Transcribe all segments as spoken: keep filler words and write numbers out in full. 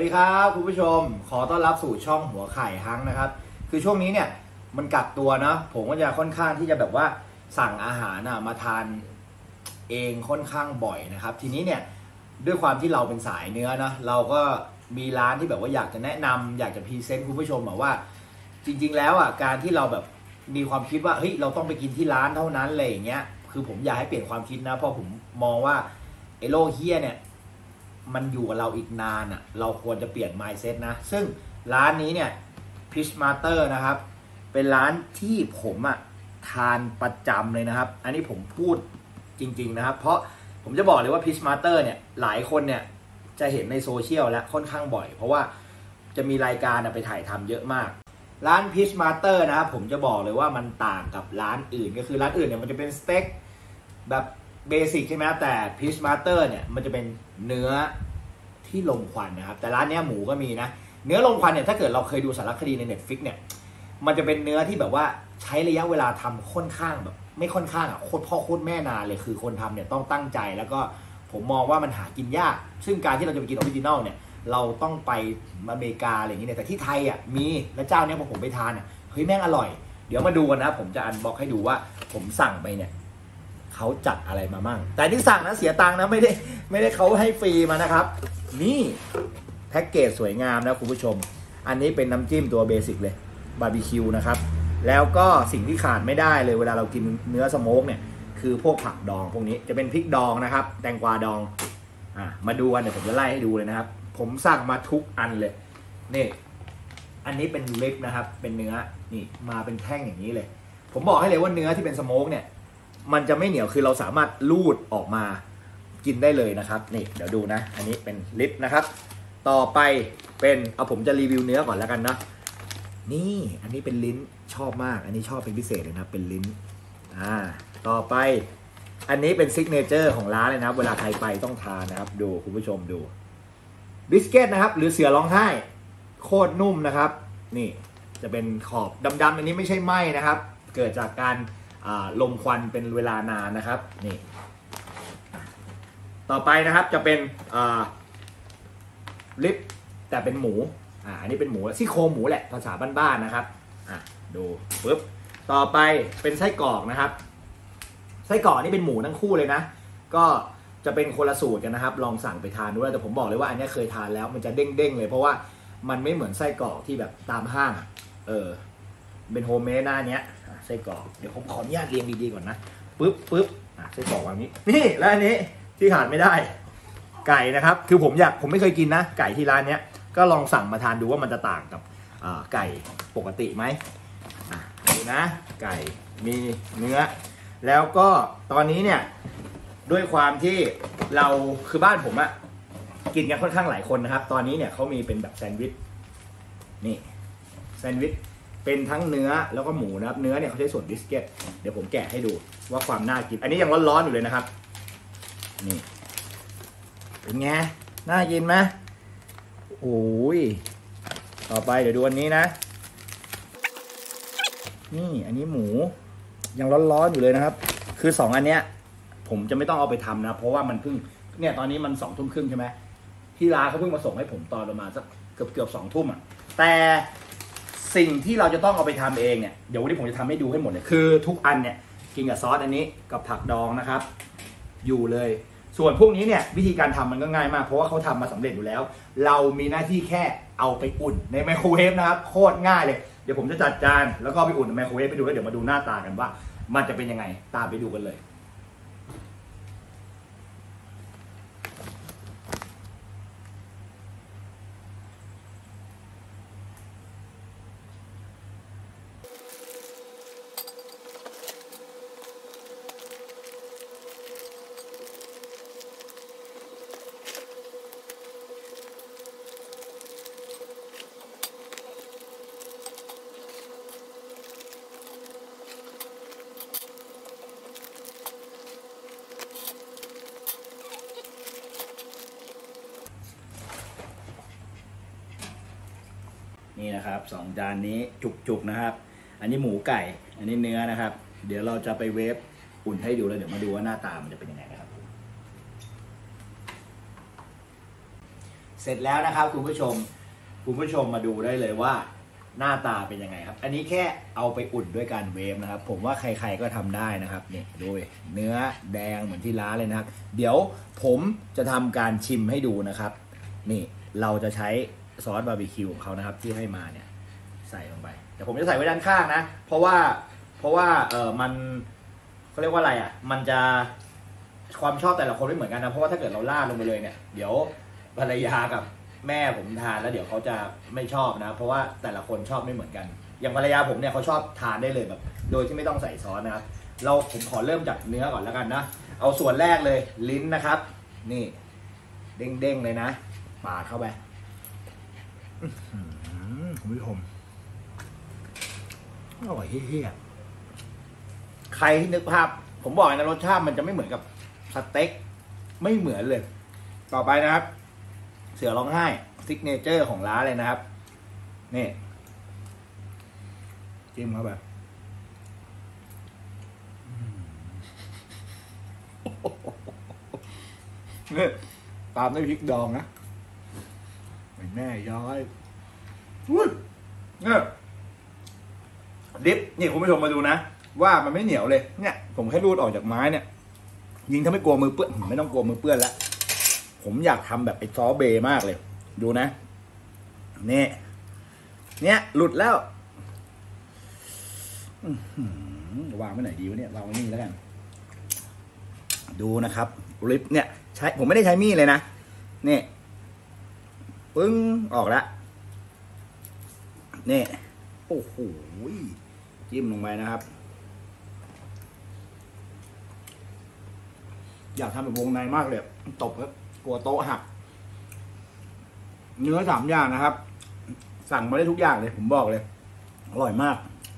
วัสดีครับคุณผู้ชมขอต้อนรับสู่ช่องหัวไข่ฮังนะครับคือช่วงนี้เนี่ยมันกักตัวนะผมก็จะค่อนข้างที่จะแบบว่าสั่งอาหารมาทานเองค่อนข้างบ่อยนะครับทีนี้เนี่ยด้วยความที่เราเป็นสายเนื้อนะเราก็มีร้านที่แบบว่าอยากจะแนะนำอยากจะพรีเซนต์คุณผู้ชมแบบว่าจริงๆแล้วอ่ะการที่เราแบบมีความคิดว่าเฮ้ยเราต้องไปกินที่ร้านเท่านั้นเลยอย่างเงี้ยคือผมอยากให้เปลี่ยนความคิดนะเพราะผมมองว่าไอ้โลเฮียเนี่ยมันอยู่กับเราอีกนานอ่ะเราควรจะเปลี่ยน mindset นะซึ่งร้านนี้เนี่ย Fish Master นะครับเป็นร้านที่ผมอ่ะทานประจำเลยนะครับอันนี้ผมพูดจริงๆนะครับเพราะผมจะบอกเลยว่า Fish Master เนี่ยหลายคนเนี่ยจะเห็นในโซเชียลและค่อนข้างบ่อยเพราะว่าจะมีรายการไปถ่ายทำเยอะมากร้าน Fish Master นะครับผมจะบอกเลยว่ามันต่างกับร้านอื่นก็คือร้านอื่นเนี่ยมันจะเป็นสเต็กแบบเบสิกใช่ไหมแต่ Fish Master เนี่ยมันจะเป็นเนื้อที่ลมควันนะครับแต่ร้านนี้หมูก็มีนะเนื้อลมควันเนี่ยถ้าเกิดเราเคยดูสารคดีใน Netflix เนี่ยมันจะเป็นเนื้อที่แบบว่าใช้ระยะเวลาทำค่อนข้างแบบไม่ค่อนข้างอ่ะโคตรพ่อโคตรแม่นานเลยคือคนทำเนี่ยต้องตั้งใจแล้วก็ผมมองว่ามันหากินยากซึ่งการที่เราจะไปกินออริจินอลเนี่ยเราต้องไปอเมริกาอะไรอย่างเงี้ยแต่ที่ไทยอ่ะมีและเจ้าเนี้ยพอผมไปทานอ่ะเฮ้ยแม่งอร่อยเดี๋ยวมาดูกันนะผมจะอันบ็อกให้ดูว่าผมสั่งไปเนี่ยเขาจัดอะไรมามั่งแต่ที่สั่งนะเสียตังค์นะไม่ได้ไม่ได้เขาให้ฟรีมานะครับนี่แพ็กเกจสวยงามนะคุณผู้ชมอันนี้เป็นน้ำจิ้มตัวเบสิกเลยบาร์บีคิวนะครับแล้วก็สิ่งที่ขาดไม่ได้เลยเวลาเรากินเนื้อสโมกเนี่ยคือพวกผักดองพวกนี้จะเป็นพริกดองนะครับแตงกวาดองอ่ะมาดูกันเดี๋ยวผมจะไล่ให้ดูเลยนะครับผมสั่งมาทุกอันเลยนี่อันนี้เป็นลิปนะครับเป็นเนื้อนี่มาเป็นแท่งอย่างนี้เลยผมบอกให้เลยว่าเนื้อที่เป็นสโมกเนี่ยมันจะไม่เหนียวคือเราสามารถลูดออกมากินได้เลยนะครับนี่เดี๋ยวดูนะอันนี้เป็นลิปนะครับต่อไปเป็นเอาผมจะรีวิวเนื้อก่อนแล้วกันนะนี่อันนี้เป็นลิ้นชอบมากอันนี้ชอบเป็นพิเศษเลยนะเป็นลิ้นอ่าต่อไปอันนี้เป็นซิกเนเจอร์ของร้านเลยนะเวลาใครไปต้องทานนะครับดูคุณผู้ชมดูบิสกิตนะครับหรือเสือร้องไห้โคตรนุ่มนะครับนี่จะเป็นขอบดำๆอันนี้ไม่ใช่ไหม้นะครับเกิดจากการลมควันเป็นเวลานานนะครับนี่ต่อไปนะครับจะเป็นลิปแต่เป็นหมูอ่าอันนี้เป็นหมูซี่โครงหมูแหละภาษาบ้านๆนะครับอ่ะดูปึ๊บต่อไปเป็นไส้กรอกนะครับไส้กรอกนี่เป็นหมูทั้งคู่เลยนะก็จะเป็นคนละสูตรกันนะครับลองสั่งไปทานด้วยแต่ผมบอกเลยว่าอันนี้เคยทานแล้วมันจะเด้งๆเลยเพราะว่ามันไม่เหมือนไส้กรอกที่แบบตามห้างเออเป็นโฮมเมดหน้าเนี้ยไส้กรอกเดี๋ยวผมขออนุญาตเรียงดีๆก่อนนะปึ๊บปึ๊บอ่ะไส้กรอกวางนี้นี่แล้วอันนี้ที่ขาดไม่ได้ไก่นะครับคือผมอยากผมไม่เคยกินนะไก่ที่ร้านเนี้ยก็ลองสั่งมาทานดูว่ามันจะต่างกับไก่ปกติไหมดูนะไก่มีเนื้อแล้วก็ตอนนี้เนี่ยด้วยความที่เราคือบ้านผมอะกินกันค่อนข้างหลายคนนะครับตอนนี้เนี่ยเขามีเป็นแบบแซนด์วิชนี่แซนด์วิชเป็นทั้งเนื้อแล้วก็หมูนะครับเนื้อเนี่ยเขาใช้ส่วนบิสกิตเดี๋ยวผมแกะให้ดูว่าความน่ากินอันนี้ยังร้อนๆอยู่เลยนะครับนี่เป็นไงน่ากินไหมโอ้ยต่อไปเดี๋ยวดูอันนี้นะนี่อันนี้หมูยังร้อนๆอยู่เลยนะครับคือสองอันเนี้ยผมจะไม่ต้องเอาไปทำนะเพราะว่ามันเพิ่งเนี่ยตอนนี้มันสองทุ่มครึ่งใช่ไหมที่ร้านเขาเพิ่งมาส่งให้ผมตอนประมาณสักเกือบเกือบสองทุ่มอ่ะแต่สิ่งที่เราจะต้องเอาไปทำเองเนี่ยเดี๋ยววันนี้ผมจะทำให้ดูให้หมดเลยคือทุกอันเนี่ยกินกับซอสอันนี้กับผักดองนะครับอยู่เลยส่วนพวกนี้เนี่ยวิธีการทำมันก็ง่ายมากเพราะว่าเขาทำมาสำเร็จอยู่แล้วเรามีหน้าที่แค่เอาไปอุ่นในไมโครเวฟนะครับโคตรง่ายเลยเดี๋ยวผมจะจัดจานแล้วก็ไปอุ่นในไมโครเวฟไปดูแล้วเดี๋ยวมาดูหน้าตากันว่ามันจะเป็นยังไงตามไปดูกันเลยนี่นะครับสองจานนี้จุกๆนะครับอันนี้หมูไก่อันนี้เนื้อนะครับเดี๋ยวเราจะไปเวฟอุ่นให้ดูแล้วเดี๋ยวมาดูว่าหน้าตามันจะเป็นยังไงนะครับเสร็จแล้วนะครับคุณผู้ชมคุณผู้ชมมาดูได้เลยว่าหน้าตาเป็นยังไงครับอันนี้แค่เอาไปอุ่นด้วยการเวฟนะครับผมว่าใครๆก็ทำได้นะครับนี่ดูเนื้อแดงเหมือนที่ร้านเลยนะครับเดี๋ยวผมจะทำการชิมให้ดูนะครับนี่เราจะใช้ซอสบาร์บีคิวของเขานะครับที่ให้มาเนี่ยใส่ลงไปแต่ผมจะใส่ไว้ด้านข้างนะเพราะว่าเพราะว่าเออมันเขาเรียกว่าอะไรอ่ะมันจะความชอบแต่ละคนไม่เหมือนกันนะเพราะว่าถ้าเกิดเราราดลงไปเลยเนี่ยเดี๋ยวภรรยากับแม่ผมทานแล้วเดี๋ยวเขาจะไม่ชอบนะเพราะว่าแต่ละคนชอบไม่เหมือนกันอย่างภรรยาผมเนี่ยเขาชอบทานได้เลยแบบโดยที่ไม่ต้องใส่ซอสนะครับเราผมขอเริ่มจากเนื้อก่อนแล้วกันนะเอาส่วนแรกเลยลิ้นนะครับนี่เด้งๆเลยนะปาดเข้าไปคุณผู้ชมอร่อยเฮี้ยใครที่นึกภาพผมบอกนะรสชาติมันจะไม่เหมือนกับสเต็กไม่เหมือนเลยต่อไปนะครับเสือร้องไห้ซิกเนเจอร์ของร้านเลยนะครับนี่จิ้มเข้าไปนี่ตามด้วยพริกดองนะแม่ย้อยอุ้ยเนี่ยดิฟนี่คุณผู้ชมมาดูนะว่ามันไม่เหนียวเลยเนี่ยผมแค่รูดออกจากไม้เนี่ยยิงถ้าไม่กลัวมือเปื้อนไม่ต้องกลัวมือเปื้อนแล้วผมอยากทำแบบไอ้ซอเบย์มากเลยดูนะนี่เนี่ยหลุดแล้ววางไว้ไหนดีวะเนี่ยวางไว้นี่แล้วกันดูนะครับลิปเนี่ยใช้ผมไม่ได้ใช้มีดเลยนะนี่ปึ้งออกแล้วนี่โอ้โหจิ้มลงไปนะครับอยากทำแบบวงในมากเลยตบครับกลัวโต๊ะหักเนื้อสามอย่างนะครับสั่งมาได้ทุกอย่างเลยผมบอกเลยอร่อยมาก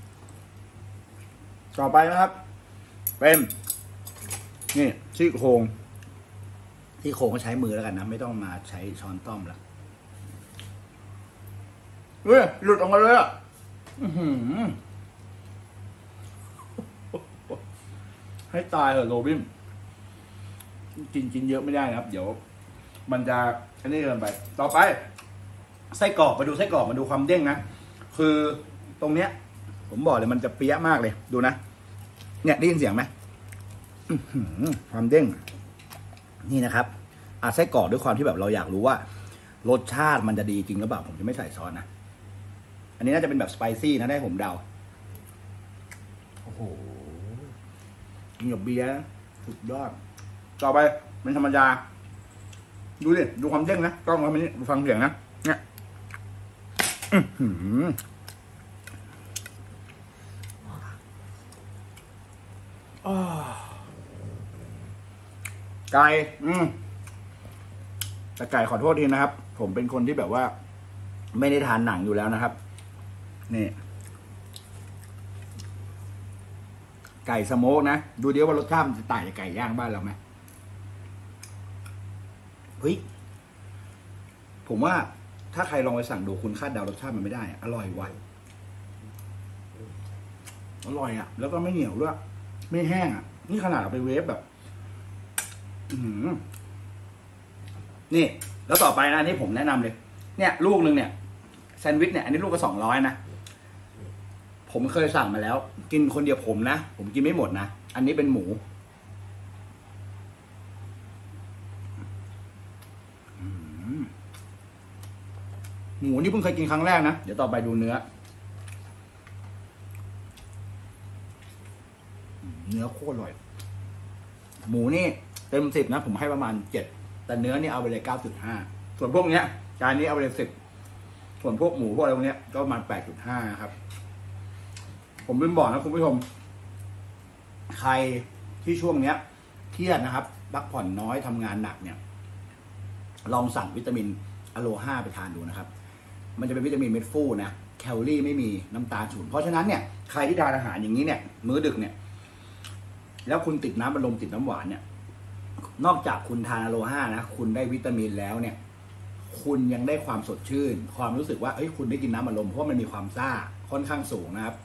ต่อไปนะครับเป็นนี่ซี่โครงซี่โครงก็ใช้มือแล้วกันนะไม่ต้องมาใช้ช้อนต้อมแล้วเฮ้ยหลุดออกมาเลยอ่ะให้ตายเหรอโรบินกินกินเยอะไม่ได้นะครับเดี๋ยวมันจะอันนี้เกินไปต่อไปไส้กรอกมาดูไส้กรอกมาดูความเด้งนะคือตรงเนี้ยผมบอกเลยมันจะเปี้ยมากเลยดูนะเนี่ยได้ยินเสียงไหมความเด้งนี่นะครับอ่ะไส้กรอกด้วยความที่แบบเราอยากรู้ว่ารสชาติมันจะดีจริงหรือเปล่าผมจะไม่ใส่ซอสนะอันนี้น่าจะเป็นแบบสไปซี่นะได้ผมเดาโอ้โหกินกับเบียร์สุดยอดต่อไปเป็นธรรมดาดูดิดูความเด้งนะกล้องมานี้ดูฟังเสียงนะเนี่ยไก่อืมแต่ไก่ขอโทษทีนะครับผมเป็นคนที่แบบว่าไม่ได้ทานหนังอยู่แล้วนะครับนี่ไก่สโมกนะดูเดี๋ยวว่ารสชาติมันจะต่างจากไก่ย่างบ้านเราไหมเฮ้ยผมว่าถ้าใครลองไปสั่งดูคุณคาดเดารสชาติมันไม่ได้อร่อยว่ะอร่อยอ่ะแล้วก็ไม่เหนียวด้วยไม่แห้งอ่ะนี่ขนาดเอาไปเวฟแบบอืมนี่แล้วต่อไปนะนี่ผมแนะนำเลยเนี่ยลูกนึงเนี่ยแซนด์วิชเนี่ยอันนี้ลูกก็สองร้อยนะผมเคยสั่งมาแล้วกินคนเดียวผมนะผมกินไม่หมดนะอันนี้เป็นหมูหมูนี่เพิ่งเคยกินครั้งแรกนะเดี๋ยวต่อไปดูเนื้อเนื้อโคตรอร่อยหมูนี่เต็มสิบนะผมให้ประมาณเจ็ดแต่เนื้อนี่เอาไปเลยเก้าจุดห้าส่วนพวกเนี้ยจานนี้เอาไปเลยสิบส่วนพวกหมูพวกอะไรพวกเนี้ยก็ประมาณแปดจุดห้าครับผมลืมบอกนะคุณผู้ชมใครที่ช่วงเนี้ยเครียดนะครับพักผ่อนน้อยทำงานหนักเนี่ยลองสั่งวิตามินอะโลห้าไปทานดูนะครับมันจะเป็นวิตามินเม็ดฟูนะแคลอรี่ไม่มีน้ำตาลสูงเพราะฉะนั้นเนี่ยใครที่ทานอาหารอย่างนี้เนี่ยมื้อดึกเนี่ยแล้วคุณติดน้ำอัดลมติดน้ำหวานเนี่ยนอกจากคุณทานอะโลห้านะคุณได้วิตามินแล้วเนี่ยคุณยังได้ความสดชื่นความรู้สึกว่าเฮ้ยคุณได้กินน้ำอัดลมเพราะมันมีความซ่าค่อนข้างสูงนะครับ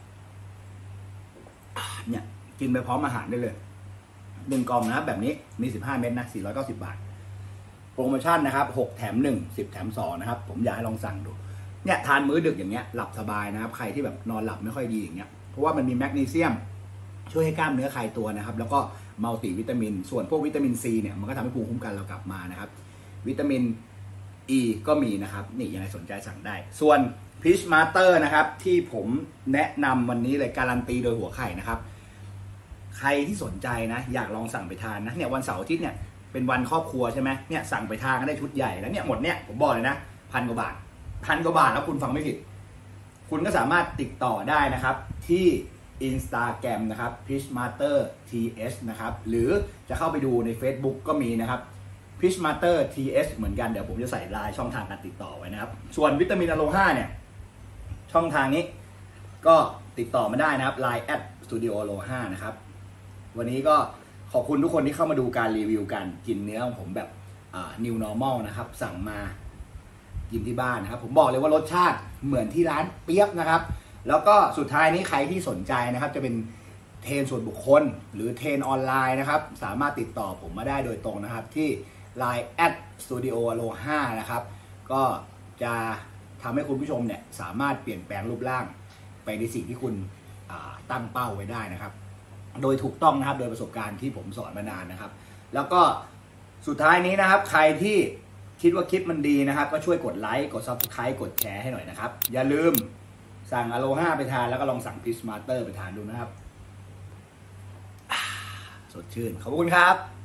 เนี่ยกินไปพร้อมอาหารได้เลยหนึ่งกล่องนะแบบนี้มีสิบห้าเม็ดนะสี่ร้อยเก้าสิบบาทรโมชั่นนะครับหกแถมหนึ่ง สิบแถมสองนะครับผมอยากให้ลองสั่งดูเนี่ยทานมื้อดึกอย่างเงี้ยหลับสบายนะครับใครที่แบบนอนหลับไม่ค่อยดีอย่างเงี้ยเพราะว่ามันมีแมกนีเซียมช่วยให้กล้ามเนื้อคลายตัวนะครับแล้วก็มัลติวิตามินส่วนพวกวิตามินซีเนี่ยมันก็ทำให้ภูมิคุ้มกันเรากลับมานะครับวิตามิน E ก็มีนะครับนี่ยังไงสนใจสั่งได้ส่วนพีชมาสเตอร์นะครับที่ผมแนะนำวันนี้เลยการันตีโดยหัวไข่นะครับใครที่สนใจนะอยากลองสั่งไปทานนะเนี่ยวันเสาร์อาทิตย์เนี่ยเป็นวันครอบครัวใช่ไหมเนี่ยสั่งไปทานก็ได้ชุดใหญ่แล้วเนี่ยหมดเนี่ยผมบอกเลยนะพันกว่าบาทพันกว่าบาทแล้วคุณฟังไม่ผิดคุณก็สามารถติดต่อได้นะครับที่ Instagram นะครับ Fishmaster ที เอส นะครับหรือจะเข้าไปดูใน Facebook ก็มีนะครับ Fishmaster ที เอส เหมือนกันเดี๋ยวผมจะใส่รายช่องทางการติดต่อไว้นะครับส่วนวิตามินอะโลฮาเนี่ยช่องทางนี้ก็ติดต่อมาได้นะครับ ไลน์ แอท สตูดิโอ อะโลฮา นะครับวันนี้ก็ขอบคุณทุกคนที่เข้ามาดูการรีวิวการกินเนื้อของผมแบบ New Normal นะครับสั่งมากินที่บ้านนะครับผมบอกเลยว่ารสชาติเหมือนที่ร้านเปี๊ยบนะครับแล้วก็สุดท้ายนี้ใครที่สนใจนะครับจะเป็นเทรนส่วนบุคคลหรือเทรนออนไลน์นะครับสามารถติดต่อผมมาได้โดยตรงนะครับที่ ไลน์ แอท สตูดิโอ อะโลฮา นะครับก็จะทำให้คุณผู้ชมเนี่ยสามารถเปลี่ยนแปลงรูปร่างไปในสิ่งที่คุณตั้งเป้าไว้ได้นะครับโดยถูกต้องนะครับโดยประสบการณ์ที่ผมสอนมานานนะครับแล้วก็สุดท้ายนี้นะครับใครที่คิดว่าคลิปมันดีนะครับก็ช่วยกดไลค์กด ซับสไครบ์ กดแชร์ให้หน่อยนะครับอย่าลืมสั่งอะโลฮาไปทานแล้วก็ลองสั่งพิชมาสเตอร์ไปทานดูนะครับสดชื่นขอบคุณครับ